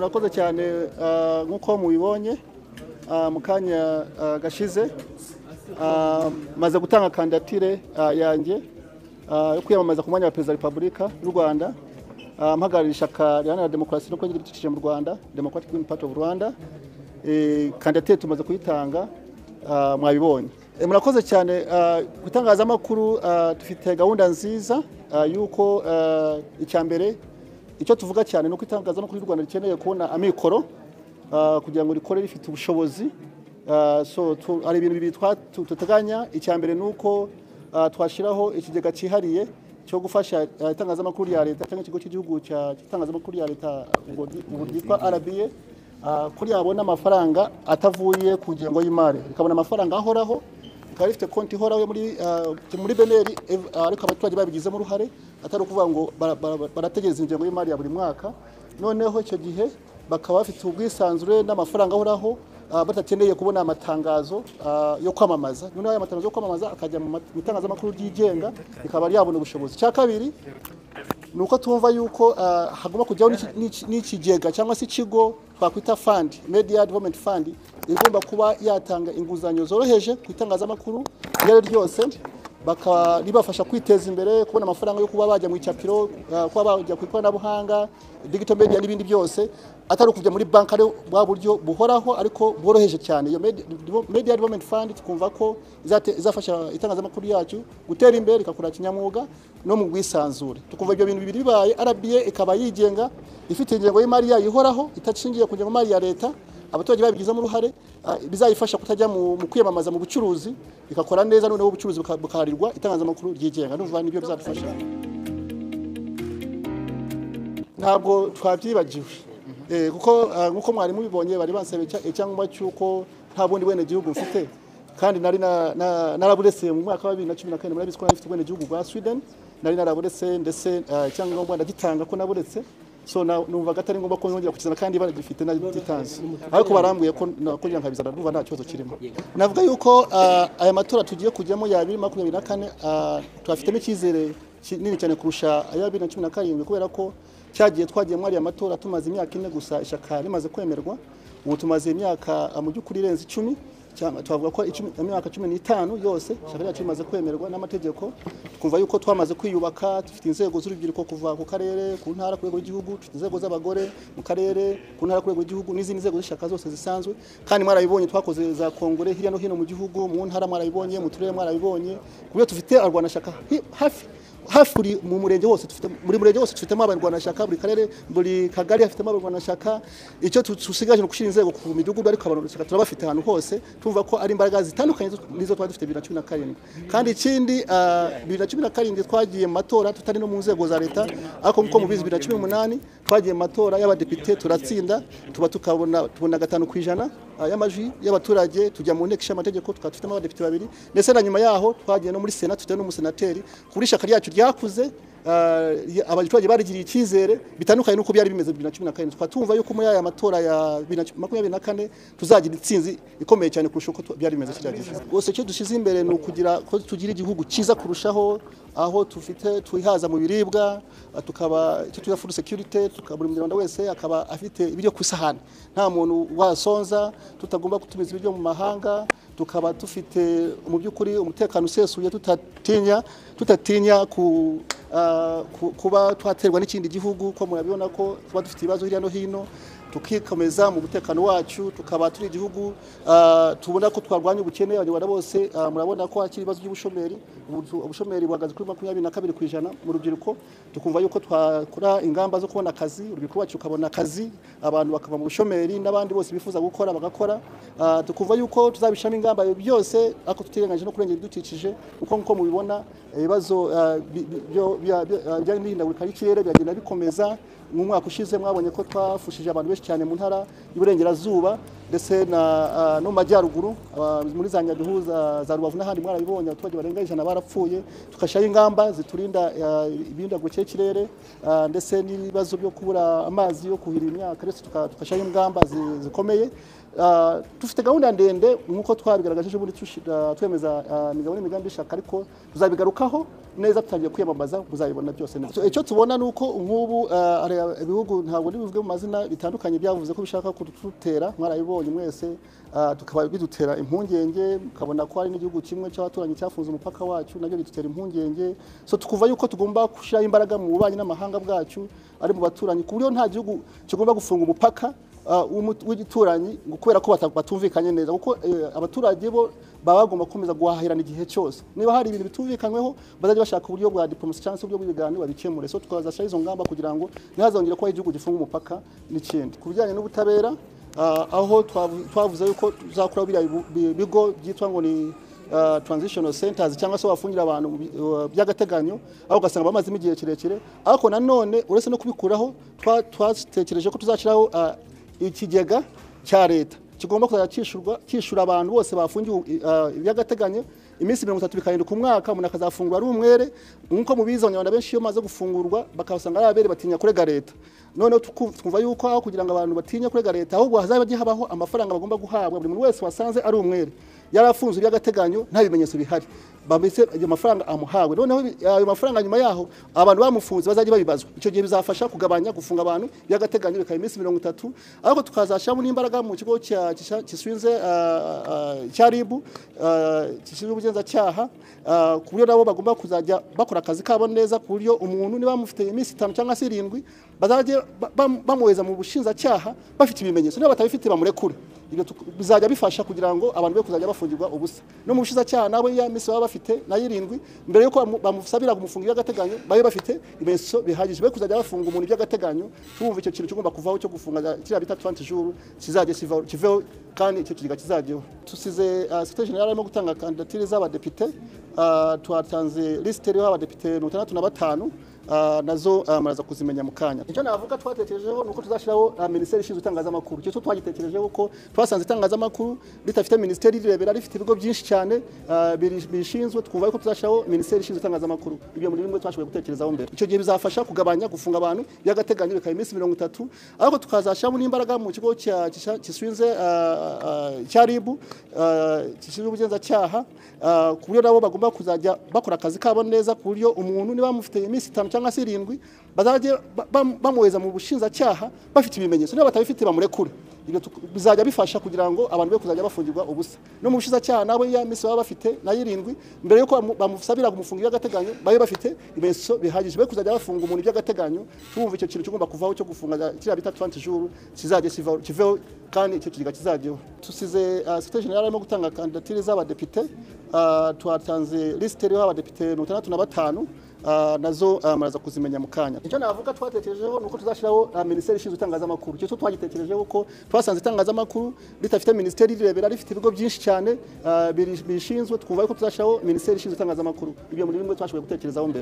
murakoze cyane nkuko mubibonye mu kanya gashize maze gutanga kandidatire yanjye yo kwiyamamaza ku mwanya wa Perezida wa Repubulika y'u Rwanda mpagararira ishyaka riharanira demokarasi no kongera ibidukikije mu Rwanda, Democratic Green Party of Rwanda. Kandidatire tumaze kuyitanga mwabibonye. Murakoze cyane gutangazamakuru. Dufite gahunda nziza yuko icyambere icyo tuvuga cyane no kwitangazamakuru y'u Rwanda rikeneye kubona amikoro kugira ngo rikore rifite ubushobozi. So ari ibintu bibiri tuteganya. Icyambere nuko twashiraho ikigega cyihariye cyo gufasha itangazamakuru ya leta cyangwa ikigo cy'igihugu cy'itangazamakuru ya leta ubu ryitwa RBA kuri yabona amafaranga atavuye ku ngengo y'imari, ikabona amafaranga ahoraho, ikaba ifite konti ihoraho muri beneri, ariko abaturage babigizemo uruhare, atari ukuvuga ngo barategereza ingengo y'imari ya buri mwaka. Noneho icyo gihe bakaba bafite ubwisanzure n'amafaranga ahoraho, batakeneye kubona amatangazo yo kwamamaza. Noneho aya matangazo yo kwamamaza akajya mu itangazamakuru ryigenga, ikaba yabona ubushobozi. Cya kabiri nuko tumva yuko hagomba kujyaho n'ikigega cyangwa se ikigo twakwita fund, media development fund, igomba kuba yatanga inguzanyo zoroheje ku itangazamakuru iyo ryose, bakabafasha kwiteza imbere, kubona amafaranga yo kuba bajya mu icapiro, kuba bajya ku ikoranabuhanga, digital media n'ibindi byose, atari kujya muri bank ari bwa buryo buhoraho ariko bworoheje cyane. Iyo media development fund twumva ko izafasha itangazamakuru yacu gutera imbere, ikakura kinyamwuga no mu bwisanzure. Tukumva ibyo bintu bibiri bibaye, RBA ikaba yigenga, ifite ingengo y'imari yayo ihoraho itacingiye ku ngengo y'imari ya leta, abaturage babigizemo uruhare, bizayifasha kutajya mu kwiyamamaza mu bucuruzi, ikakora neza, noneho ubucuruzi bukaharirwa itangazamakuru ryigenga. N'uvuga nibyo bizadufasha. Ntabwo twabyibagiwe kuko nkuko mwari mubibonye bari bansebe cyangwa cyuko nta bundi bwene gihugu mfite, kandi nari naraburese mu mwaka wa 2014 muri bisiko nafite bwene gihugu bwa Sweden, nari naraburese ndetse cyangwa ngo ndagitanga ko naburetse. So numvaga atari ngomba ko ngongera kukizana kandi baragifite nagitanze, ariko barambuye ko nakugira nkabizana, numva nta kibazo kirimo. Navuga yuko aya matora tugiye kujyamo ya 2024 twafitemo icyizere kinini cyane kurusha aya 2017, kubera ko cyagiye twagiye muri aya matora tumaze imyaka 4 gusa ishaka rimaze kwemerwa. Ubu tumaze imyaka mu by'ukuri irenze 10, twavuga ko imyaka 15 yose ishaka ryacu rimaze kwemerwa n'amategeko. Twumva yuko twamaze kwiyubaka, dufite inzego z'urubyiruko kuva ku karere, ku ntara, ku rwego rw'igihugu, dufite inzego z'abagore mu karere, ku ntara, ku rwego rw'igihugu, n'izindi nzego z'ishaka zose zisanzwe. Kandi mwarabibonye twakoze za kongore hirya no hino mu gihugu, mu ntara mwarabibonye, mu turere mwarabibonye. Kubyo dufite arwanashaka hafi mu murenge wose, dufite muri murenge wose dufitemo abarwanashaka, buri karere, buri kagari hafitemo abarwanashaka. Icyo tusigaje no gushira inzego ku midugudu, ariko abarwanashaka turabafite ahantu hose. Tumva ko ari imbaraga zitandukanye nizo twari dufite 2017. Kandi ikindi 2017 twagiye mu matora tutari no mu nzego za leta, ariko nko mu 2018 twagiye mu matora y'abadepite turatsinda, tubona 5% y'amajwi y'abaturage, tujya mu NEC amategeko, tukatufitemo abadepite 2, ndetse na nyuma yaho twagiye no muri Senate, tutari no mu senateri. Kuri shaka ryacu ryakuze, abaturage barigiriye icyizere bitandukanye nuko byari bimeze 2014. Twatumva yuko muri aya matora ya 2024 tuzagira itsinzi ikomeye cyane kurusha uko byari bimeze kiragije. Gose cyo dushize imbere no kugira ko tugira igihugu cyiza kurushaho, aho tufite twihaza mu biribwa, tukaba icyo tuya food security, tukabura umunyarwanda wese akaba afite ibiryo ku isahani, nta muntu wasonza, tutagomba kutumiza ibiryo mu mahanga, tukaba dufite mu by'ukuri umutekano usesuye, tutatinya kuba twaterwa n'ikindi gihugu, ko murabibona ko tuba dufite ibibazo hirya no hino, tukikomeza mu mutekano wacu, tukaba turi igihugu tubona ko twarwanya ubukene. Abanyarwanda bose murabona ko hakiri ibibazo by'ubushomeri, ubushomeri buhagaze kuri 22% mu rubyiruko. Tukumva yuko twakora ingamba zo kubona akazi, urubyiruko wacu ukabona akazi, abantu bakava mu bushomeri, n'abandi bose bifuza gukora bagakora. Tukumva yuko tuzabishamo ingamba byose, ariko tutirenganyije no kurengera ibidukikije, uko mubibona ibibazo bya n'ihindagurika y'ikirere byagenda bikomeza. Mu mwaka ushize mwabonye ko twafushije abantu benshi cyane mu ntara y'Iburengerazuba ndetse no majyaruguru, muri za Nyabihu, za Rubavu n'ahandi mwarabibonye, abaturage barenga 100 barapfuye. Tukashaye ingamba ziturinda ibihindagurika y'ikirere ndetse n'ibibazo byo kubura amazi yo kuhira imyaka, ndetse tukashaye ingamba zikomeye. Tufite gahunda ndende nkuko twabigaragaje ubundi twemeza imigabo n'imigambi ishaka, ariko tuzabigarukaho neza tutangiye kwiyamamaza muzabibona byose neza. Icyo tubona nuko nk'ubu ibihugu ntabwo nibivuge mu mazina bitandukanye byavuze ko bishaka kudutera, mwarabibonye mwese, tukaba bidutera impungenge, mukabona ko hari n'igihugu kimwe cy'abaturanyi cyafunze umupaka wacu nabyo bidutera impungenge. So tukuva yuko tugomba gushira imbaraga mu bubanyi n'amahanga bwacu ari mu baturanyi, ku buryo nta gihugu kigomba gufunga umupaka w'igituranyi kubera ko batumvikanye neza, kuko abaturage bo baba bagomba gukomeza guhahirana igihe cyose. Niba hari ibintu bitumvikanyweho bazajya bashaka uburyo bwa diplomasi cyangwa se uburyo bw'ibiganiro babikemure. So twazashyira izo ngamba kugira ngo ntihazongere ko igihugu gifunga umupaka n'ikindi. Ku bijyanye n'ubutabera, aho twavuze yuko tuzakora biriya bigo byitwa ngo ni transitional centers cyangwa se bafungira abantu by'agateganyo, aho ugasanga bamazemo igihe kirekire. Ariko nanone uretse no kubikuraho, twatekereje ko tuzashyiraho ikigega cya leta kigomba kuzajya cyishura abantu bose bafungiwe by'agateganyo iminsi 30 bikahinduka umwaka, umuntu akazafungura ari umwere. Nkuko mubizi abanyarwanda benshi iyo maze gufungurwa bakabasanga ari abere batinya kurega leta. Noneho twumva yuko aho kugira ngo abantu batinya kurega leta, ahubwo hazaba gihabaho amafaranga bagomba guhabwa buri muntu wese wasanze ari umwere yarafunze by'agateganyo nta bimenyetso bihari, bambese ayo mafaranga amuhawe. Noneho ayo mafaranga nyuma yaho abantu bamufunze bazajya babibazwa. Icyo gihe bizafasha kugabanya gufunga abantu by'agateganyo bikaba iminsi 30. Ariko tukazashamo n'imbaraga mu kigo kishinze cya Niba, kishinzwe ubugenzacyaha, ku buryo nabo bagomba kuzajya bakora akazi kabo neza, ku buryo umuntu niba bamufite iminsi 5 cyangwa se 7 bazajya bamuheza mu bushinjacyaha bafite ibimenyetso, niba batabifite bamurekure. Ibyo bizajya bifasha kugira ngo abantu be kuzajya bafungirwa ubusa. No mu bushinjacyaha nabo ya minsi baba bafite na 7 mbere yuko bamusabira kumufungira by'agateganyo babe bafite ibimenyetso bihagije be kuzajya bafunga umuntu by'agateganyo. Tumva icyo kintu kigomba kuvaho cyo gufunga kiriya bita 20 jours kizajye kiveho, kandi icyo kigiga kizajyeho. Tusize secretary general arimo gutanga kandidatire z'abadepite, twatanze liste y'aho abadepite 65 nazo maraza kuzimenya mu kanya. Icyo navuga twatekerejeho nuko tuzashiraho ministeri ishinzwe itangazamakuru. Cyo twagitekerejeho ko twasanze itangazamakuru ritafite ministeri rirebera, rifite ibigo byinshi cyane bishinzwe. Twumva ko tuzashiraho ministeri ishinzwe itangazamakuru. Ibyo muri rimwe twashoboye gutekerezaho mbere. Icyo gihe bizafasha kugabanya gufunga abantu by'agateganyo bikaba iminsi 30. Ariko tukazashiramo n'imbaraga mu kigo kishinze cya Niba, kishinzwe ubugenzacyaha, ku buryo nabo bagomba kuzajya bakora akazi kabo neza, ku buryo umuntu niba bamufite iminsi 5 cyangwa se 7 bazajya bamuheza mu bushinjacyaha bafite ibimenyetso, niba batabifite bamurekure. Ibyo bizajya bifasha kugira ngo abantu be kuzajya bafungirwa ubusa. No mu bushinjacyaha nabo ya minsi baba bafite na 7 mbere yuko bamusabira kumufungira by'agateganyo babe bafite ibimenyetso bihagije be kuzajya bafunga umuntu by'agateganyo. Tumva icyo kintu kigomba kuvaho cyo gufunga kiriya bita 20 jours kizajye kiveho, kandi icyo kigiga kizajyeho. Tusize secretary general arimo gutanga kandidatire z'abadepite, twatanze liste y'aho abadepite 65 nazo maraza kuzimenya mu kanya. Icyo navuga twatekerejeho nuko tuzashiraho ministeri ishinzwe itangazamakuru. Cyo twagitekerejeho ko twasanze itangazamakuru ritafite ministeri rirebera, rifite ibigo byinshi cyane bishinzwe. Twumva ko tuzashiraho ministeri ishinzwe itangazamakuru. Ibyo muri rimwe twashoboye gutekerezaho mbere.